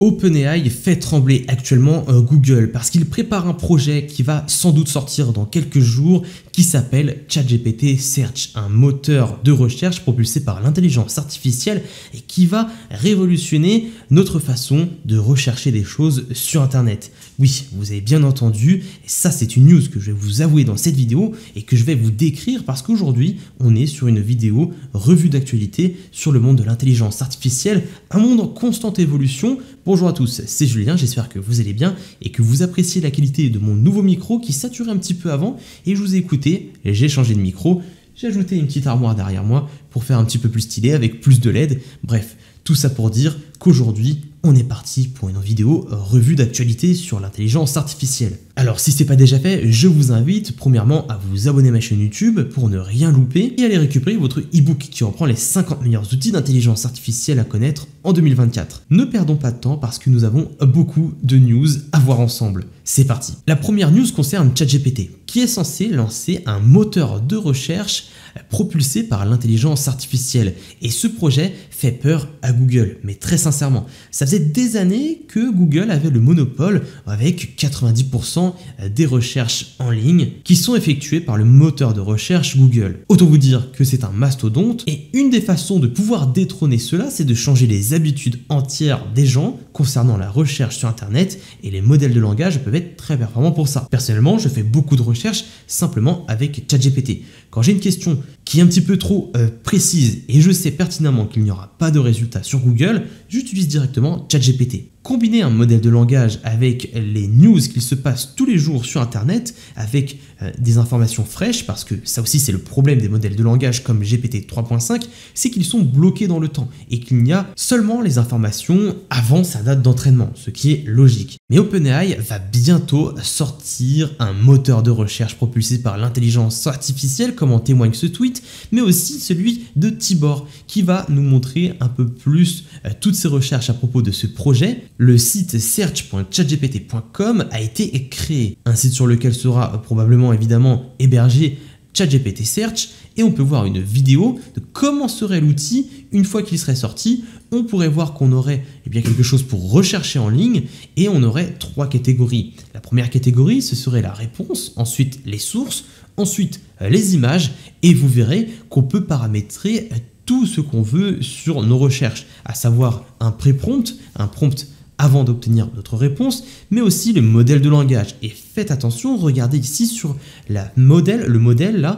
OpenAI fait trembler actuellement Google parce qu'il prépare un projet qui va sans doute sortir dans quelques jours qui s'appelle ChatGPT Search, un moteur de recherche propulsé par l'intelligence artificielle et qui va révolutionner notre façon de rechercher des choses sur Internet. Oui, vous avez bien entendu, et ça c'est une news que je vais vous avouer dans cette vidéo et que je vais vous décrire parce qu'aujourd'hui on est sur une vidéo revue d'actualité sur le monde de l'intelligence artificielle, un monde en constante évolution. Bonjour à tous, c'est Julien, j'espère que vous allez bien et que vous appréciez la qualité de mon nouveau micro qui saturait un petit peu avant et je vous ai écouté, j'ai changé de micro, j'ai ajouté une petite armoire derrière moi pour faire un petit peu plus stylé avec plus de LED, bref, tout ça pour dire qu'aujourd'hui on est parti pour une vidéo revue d'actualité sur l'intelligence artificielle. Alors si ce n'est pas déjà fait, je vous invite premièrement à vous abonner à ma chaîne YouTube pour ne rien louper et à aller récupérer votre e-book qui reprend les 50 meilleurs outils d'intelligence artificielle à connaître en 2024. Ne perdons pas de temps parce que nous avons beaucoup de news à voir ensemble. C'est parti. La première news concerne ChatGPT qui est censé lancer un moteur de recherche propulsé par l'intelligence artificielle et ce projet fait peur à Google, mais très sincèrement, ça faisait des années que Google avait le monopole avec 90% des recherches en ligne qui sont effectuées par le moteur de recherche Google. Autant vous dire que c'est un mastodonte et une des façons de pouvoir détrôner cela, c'est de changer les habitudes entières des gens concernant la recherche sur Internet et les modèles de langage peuvent être très performants pour ça. Personnellement, je fais beaucoup de recherches simplement avec ChatGPT. Quand j'ai une question qui est un petit peu trop précise et je sais pertinemment qu'il n'y aura pas de résultat sur Google, j'utilise directement ChatGPT. Combiner un modèle de langage avec les news qu'il se passe tous les jours sur Internet, avec des informations fraîches, parce que ça aussi c'est le problème des modèles de langage comme GPT 3.5, c'est qu'ils sont bloqués dans le temps et qu'il n'y a seulement les informations avant sa date d'entraînement, ce qui est logique. Mais OpenAI va bientôt sortir un moteur de recherche propulsé par l'intelligence artificielle, comme en témoigne ce tweet, mais aussi celui de Tibor, qui va nous montrer un peu plus toutes ses recherches à propos de ce projet. Le site search.chatgpt.com a été créé, un site sur lequel sera probablement évidemment hébergé ChatGPT Search et on peut voir une vidéo de comment serait l'outil une fois qu'il serait sorti. On pourrait voir qu'on aurait quelque chose pour rechercher en ligne et on aurait trois catégories. La première catégorie, ce serait la réponse, ensuite les sources, ensuite les images et vous verrez qu'on peut paramétrer tout ce qu'on veut sur nos recherches, à savoir un pré-prompt, un prompt avant d'obtenir notre réponse, mais aussi le modèle de langage. Et faites attention, regardez ici sur le modèle là,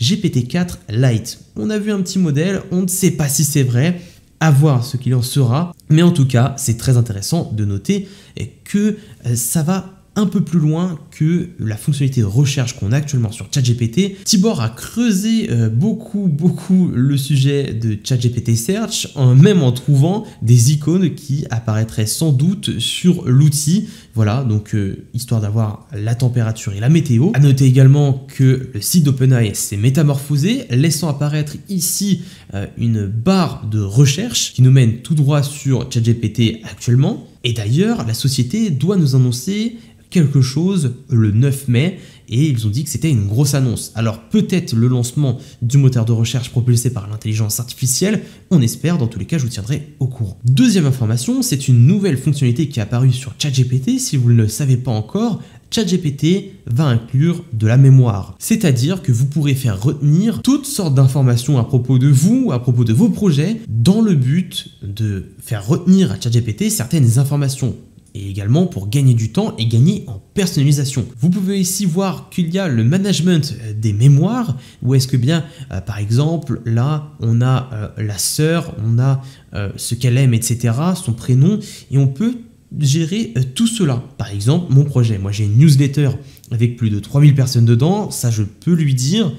GPT-4 Lite. On a vu un petit modèle, on ne sait pas si c'est vrai, à voir ce qu'il en sera, mais en tout cas, c'est très intéressant de noter que ça va un peu plus loin que la fonctionnalité de recherche qu'on a actuellement sur ChatGPT. Tibor a creusé beaucoup le sujet de ChatGPT Search, même en trouvant des icônes qui apparaîtraient sans doute sur l'outil. Voilà, donc histoire d'avoir la température et la météo. À noter également que le site d'OpenAI s'est métamorphosé, laissant apparaître ici une barre de recherche qui nous mène tout droit sur ChatGPT actuellement. Et d'ailleurs, la société doit nous annoncer quelque chose le 9 mai et ils ont dit que c'était une grosse annonce. Alors peut-être le lancement du moteur de recherche propulsé par l'intelligence artificielle, on espère, dans tous les cas je vous tiendrai au courant. Deuxième information, c'est une nouvelle fonctionnalité qui est apparue sur ChatGPT, si vous ne le savez pas encore, ChatGPT va inclure de la mémoire, c'est-à-dire que vous pourrez faire retenir toutes sortes d'informations à propos de vous, à propos de vos projets, dans le but de faire retenir à ChatGPT certaines informations. Et également pour gagner du temps et gagner en personnalisation. Vous pouvez ici voir qu'il y a le management des mémoires, où est-ce que bien, par exemple, là, on a la sœur, on a ce qu'elle aime, etc., son prénom, et on peut gérer tout cela. Par exemple, mon projet, moi j'ai une newsletter avec plus de 3000 personnes dedans, ça je peux lui dire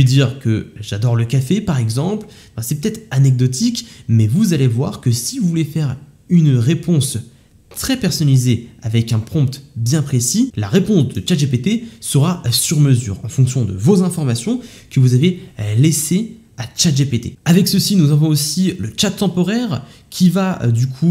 que j'adore le café, par exemple, c'est peut-être anecdotique, mais vous allez voir que si vous voulez faire une réponse très personnalisé avec un prompt bien précis, la réponse de ChatGPT sera sur mesure en fonction de vos informations que vous avez laissées à ChatGPT. Avec ceci, nous avons aussi le chat temporaire qui va du coup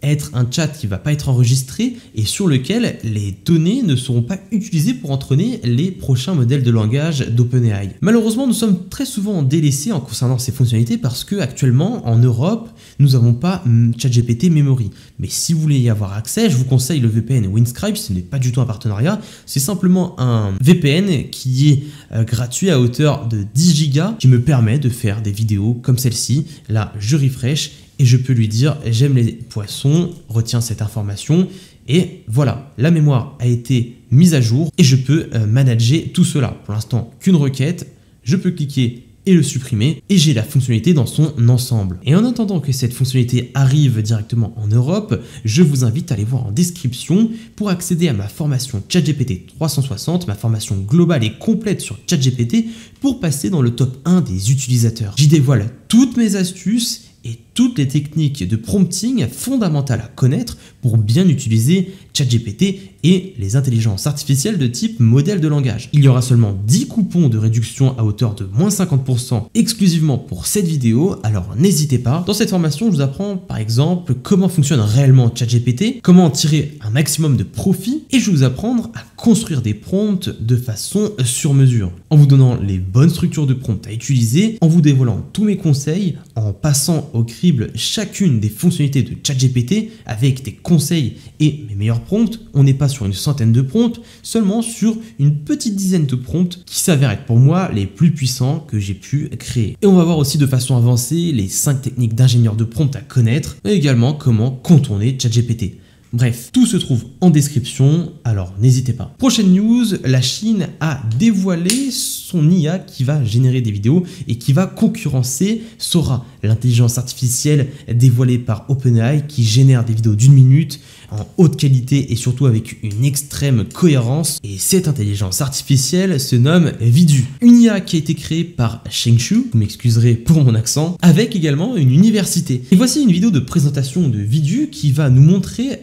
être un chat qui va pas être enregistré et sur lequel les données ne seront pas utilisées pour entraîner les prochains modèles de langage d'OpenAI. Malheureusement, nous sommes très souvent délaissés en concernant ces fonctionnalités parce que actuellement en Europe, nous n'avons pas ChatGPT Memory. Mais si vous voulez y avoir accès, je vous conseille le VPN Windscribe, ce n'est pas du tout un partenariat, c'est simplement un VPN qui est gratuit à hauteur de 10 Go qui me permet de faire des vidéos comme celle-ci. Là, je refresh et je peux lui dire j'aime les poissons, retiens cette information et voilà, la mémoire a été mise à jour et je peux manager tout cela. Pour l'instant, qu'une requête, je peux cliquer et le supprimer et j'ai la fonctionnalité dans son ensemble. Et en attendant que cette fonctionnalité arrive directement en Europe, je vous invite à aller voir en description pour accéder à ma formation ChatGPT 360, ma formation globale et complète sur ChatGPT pour passer dans le top 1 des utilisateurs. J'y dévoile toutes mes astuces et toutes les techniques de prompting fondamentales à connaître pour bien utiliser ChatGPT et les intelligences artificielles de type modèle de langage. Il y aura seulement 10 coupons de réduction à hauteur de moins 50% exclusivement pour cette vidéo, alors n'hésitez pas. Dans cette formation, je vous apprends par exemple comment fonctionne réellement ChatGPT, comment en tirer un maximum de profit et je vais vous apprendre à construire des prompts de façon sur mesure, en vous donnant les bonnes structures de prompts à utiliser, en vous dévoilant tous mes conseils, en passant au crible chacune des fonctionnalités de ChatGPT avec des conseils et mes meilleurs prompts. On n'est pas sur une centaine de prompts, seulement sur une petite dizaine de prompts qui s'avèrent être pour moi les plus puissants que j'ai pu créer. Et on va voir aussi de façon avancée les 5 techniques d'ingénieur de prompt à connaître, mais également comment contourner ChatGPT. Bref, tout se trouve en description, alors n'hésitez pas. Prochaine news, la Chine a dévoilé son IA qui va générer des vidéos et qui va concurrencer Sora, l'intelligence artificielle dévoilée par OpenAI qui génère des vidéos d'1 minute en haute qualité et surtout avec une extrême cohérence. Et cette intelligence artificielle se nomme Vidu, une IA qui a été créée par Shengshu, vous m'excuserez pour mon accent, avec également une université. Et voici une vidéo de présentation de Vidu qui va nous montrer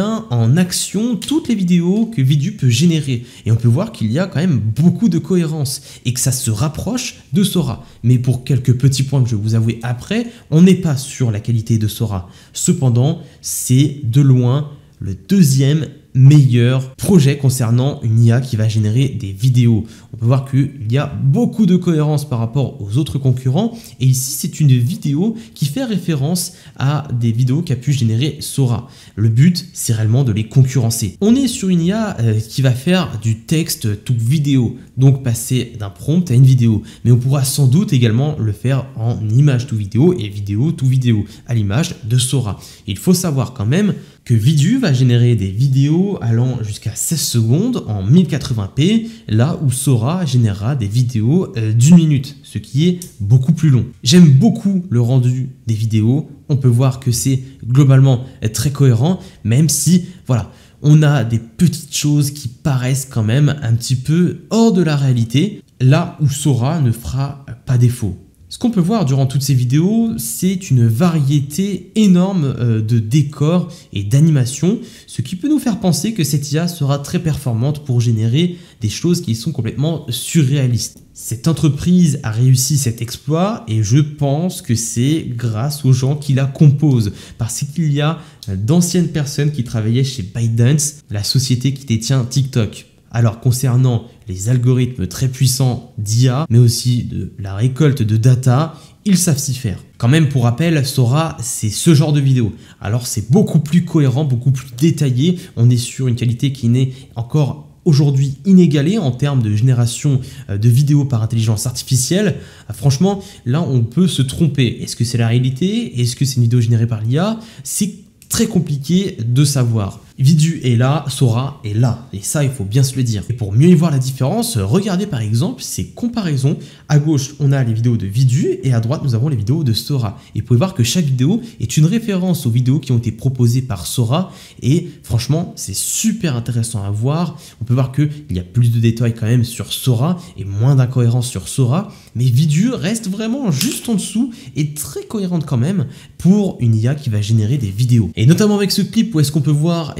en action toutes les vidéos que Vidu peut générer. Et on peut voir qu'il y a quand même beaucoup de cohérence et que ça se rapproche de Sora. Mais pour quelques petits points que je vais vous avouer après, on n'est pas sur la qualité de Sora. Cependant, c'est de loin le deuxième meilleur projet concernant une IA qui va générer des vidéos. On peut voir qu'il y a beaucoup de cohérence par rapport aux autres concurrents et ici c'est une vidéo qui fait référence à des vidéos qu'a pu générer Sora. Le but c'est réellement de les concurrencer. On est sur une IA qui va faire du texte to vidéo, donc passer d'un prompt à une vidéo, mais on pourra sans doute également le faire en image to vidéo et vidéo to vidéo à l'image de Sora. Il faut savoir quand même que Vidu va générer des vidéos allant jusqu'à 16 secondes en 1080p, là où Sora générera des vidéos d'1 minute, ce qui est beaucoup plus long. J'aime beaucoup le rendu des vidéos, on peut voir que c'est globalement très cohérent, même si, voilà, on a des petites choses qui paraissent quand même un petit peu hors de la réalité, là où Sora ne fera pas défaut. Ce qu'on peut voir durant toutes ces vidéos, c'est une variété énorme de décors et d'animations, ce qui peut nous faire penser que cette IA sera très performante pour générer des choses qui sont complètement surréalistes. Cette entreprise a réussi cet exploit et je pense que c'est grâce aux gens qui la composent, parce qu'il y a d'anciennes personnes qui travaillaient chez ByteDance, la société qui détient TikTok. Alors concernant les algorithmes très puissants d'IA, mais aussi de la récolte de data, ils savent s'y faire. Quand même, pour rappel, Sora, c'est ce genre de vidéo. Alors c'est beaucoup plus cohérent, beaucoup plus détaillé. On est sur une qualité qui n'est encore aujourd'hui inégalée en termes de génération de vidéos par intelligence artificielle. Franchement, là, on peut se tromper. Est-ce que c'est la réalité? Est-ce que c'est une vidéo générée par l'IA? C'est très compliqué de savoir. Vidu est là, Sora est là, et ça il faut bien se le dire. Et pour mieux y voir la différence, regardez par exemple ces comparaisons. À gauche on a les vidéos de Vidu et à droite nous avons les vidéos de Sora. Et vous pouvez voir que chaque vidéo est une référence aux vidéos qui ont été proposées par Sora et franchement c'est super intéressant à voir. On peut voir qu'il y a plus de détails quand même sur Sora et moins d'incohérences sur Sora, mais Vidu reste vraiment juste en dessous et très cohérente quand même pour une IA qui va générer des vidéos. Et notamment avec ce clip où est-ce qu'on peut voir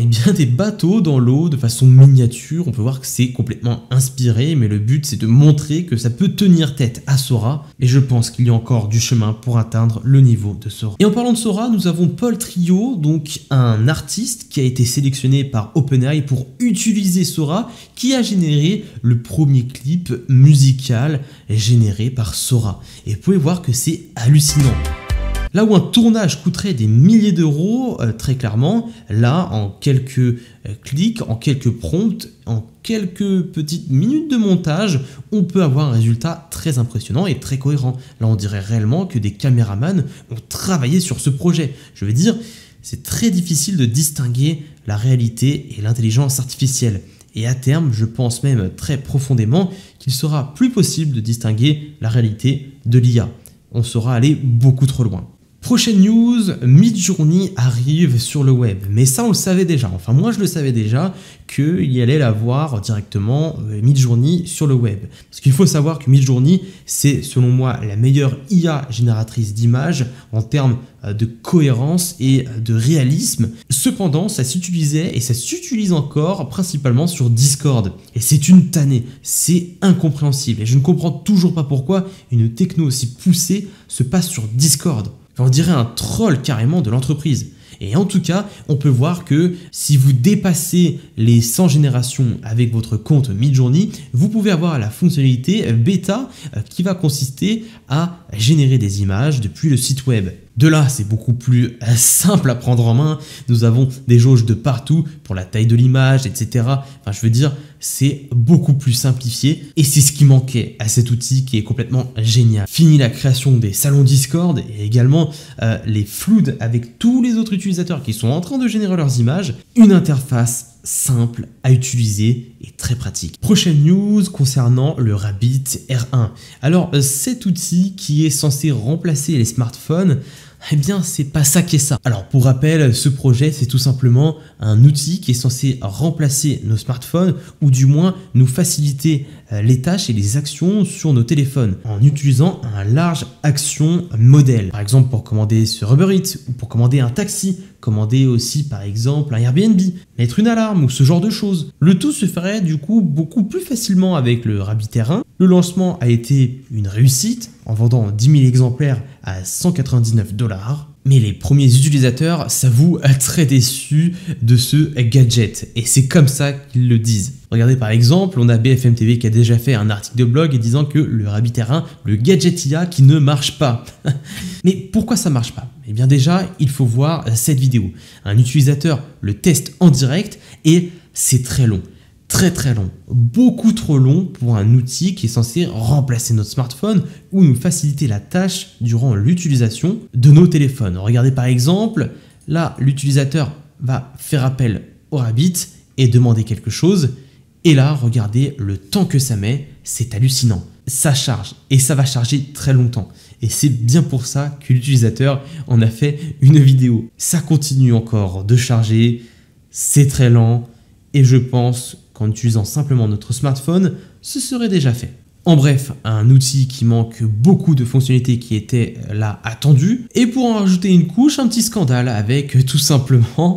eh bien, des bateaux dans l'eau de façon miniature. On peut voir que c'est complètement inspiré, mais le but c'est de montrer que ça peut tenir tête à Sora. Et je pense qu'il y a encore du chemin pour atteindre le niveau de Sora. Et en parlant de Sora, nous avons Paul Trio, donc un artiste qui a été sélectionné par OpenAI pour utiliser Sora, qui a généré le premier clip musical généré par Sora. Et vous pouvez voir que c'est hallucinant. Là où un tournage coûterait des milliers d'euros, très clairement, là, en quelques clics, en quelques prompts, en quelques petites minutes de montage, on peut avoir un résultat très impressionnant et très cohérent. Là, on dirait réellement que des caméramans ont travaillé sur ce projet. Je veux dire, c'est très difficile de distinguer la réalité et l'intelligence artificielle. Et à terme, je pense même très profondément qu'il sera plus possible de distinguer la réalité de l'IA. On sera allé beaucoup trop loin. Prochaine news, Midjourney arrive sur le web. Mais ça, on le savait déjà. Enfin, moi, je le savais déjà qu'il y allait l'avoir directement Midjourney sur le web. Parce qu'il faut savoir que Midjourney, c'est selon moi la meilleure IA génératrice d'images en termes de cohérence et de réalisme. Cependant, ça s'utilisait et ça s'utilise encore principalement sur Discord. Et c'est une tannée, c'est incompréhensible. Et je ne comprends toujours pas pourquoi une techno aussi poussée se passe sur Discord. On dirait un troll carrément de l'entreprise. Et en tout cas, on peut voir que si vous dépassez les 100 générations avec votre compte Midjourney, vous pouvez avoir la fonctionnalité bêta qui va consister à générer des images depuis le site web. De là, c'est beaucoup plus simple à prendre en main. Nous avons des jauges de partout pour la taille de l'image, etc. Enfin, je veux dire, c'est beaucoup plus simplifié et c'est ce qui manquait à cet outil qui est complètement génial. Fini la création des salons Discord et également les flouds avec tous les autres utilisateurs qui sont en train de générer leurs images. Une interface simple à utiliser et très pratique. Prochaine news concernant le Rabbit R1. Alors cet outil qui est censé remplacer les smartphones, eh bien c'est pas ça qui est ça. Alors pour rappel, ce projet c'est tout simplement un outil qui est censé remplacer nos smartphones ou du moins nous faciliter les tâches et les actions sur nos téléphones en utilisant un large action modèle. Par exemple pour commander sur Uber Eats ou pour commander un taxi, commander aussi par exemple un Airbnb, mettre une alarme ou ce genre de choses. Le tout se ferait du coup beaucoup plus facilement avec le Rabbit R1. Le lancement a été une réussite en vendant 10 000 exemplaires à 199 $. Mais les premiers utilisateurs s'avouent très déçus de ce gadget et c'est comme ça qu'ils le disent. Regardez par exemple, on a BFM TV qui a déjà fait un article de blog disant que le Rabbit R1, le gadget IA qui ne marche pas. Mais pourquoi ça marche pas? Eh bien déjà, il faut voir cette vidéo. Un utilisateur le teste en direct et c'est très long. Très long, beaucoup trop long pour un outil qui est censé remplacer notre smartphone ou nous faciliter la tâche durant l'utilisation de nos téléphones. Regardez par exemple, là l'utilisateur va faire appel au Rabbit et demander quelque chose et là regardez le temps que ça met, c'est hallucinant. Ça charge et ça va charger très longtemps et c'est bien pour ça que l'utilisateur en a fait une vidéo. Ça continue encore de charger, c'est très lent et je pense qu'en utilisant simplement notre smartphone, ce serait déjà fait. En bref, un outil qui manque beaucoup de fonctionnalités qui étaient là attendues. Et pour en rajouter une couche, un petit scandale avec tout simplement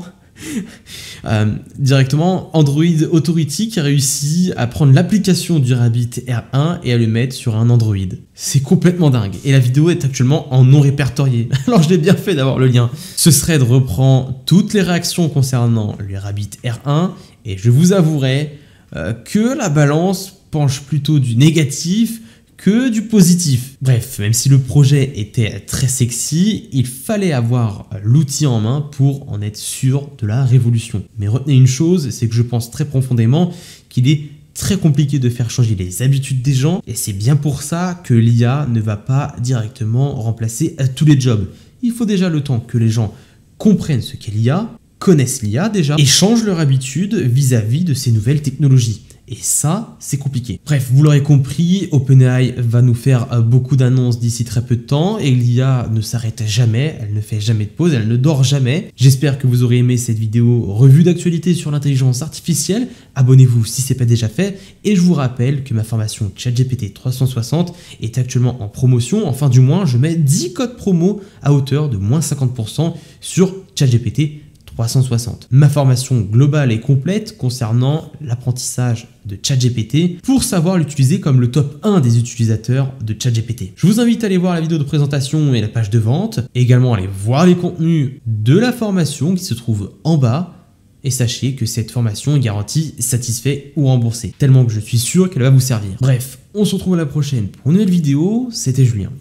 directement Android Authority qui a réussi à prendre l'application du Rabbit R1 et à le mettre sur un Android. C'est complètement dingue et la vidéo est actuellement en non répertorié. Alors je l'ai bien fait d'avoir le lien. Ce thread reprend toutes les réactions concernant le Rabbit R1 et je vous avouerai que la balance penche plutôt du négatif que du positif. Bref, même si le projet était très sexy, il fallait avoir l'outil en main pour en être sûr de la révolution. Mais retenez une chose, c'est que je pense très profondément qu'il est très compliqué de faire changer les habitudes des gens et c'est bien pour ça que l'IA ne va pas directement remplacer tous les jobs. Il faut déjà le temps que les gens comprennent ce qu'est l'IA, connaissent l'IA déjà et changent leur habitude vis-à-vis de ces nouvelles technologies. Et ça, c'est compliqué. Bref, vous l'aurez compris, OpenAI va nous faire beaucoup d'annonces d'ici très peu de temps et l'IA ne s'arrête jamais, elle ne fait jamais de pause, elle ne dort jamais. J'espère que vous aurez aimé cette vidéo revue d'actualité sur l'intelligence artificielle. Abonnez-vous si ce n'est pas déjà fait et je vous rappelle que ma formation ChatGPT 360 est actuellement en promotion. Enfin du moins, je mets 10 codes promo à hauteur de moins 50% sur ChatGPT 360. Ma formation globale et complète concernant l'apprentissage de ChatGPT pour savoir l'utiliser comme le top 1 des utilisateurs de ChatGPT. Je vous invite à aller voir la vidéo de présentation et la page de vente, et également à aller voir les contenus de la formation qui se trouve en bas. Et sachez que cette formation est garantie satisfait ou remboursée, tellement que je suis sûr qu'elle va vous servir. Bref, on se retrouve à la prochaine pour une nouvelle vidéo, c'était Julien.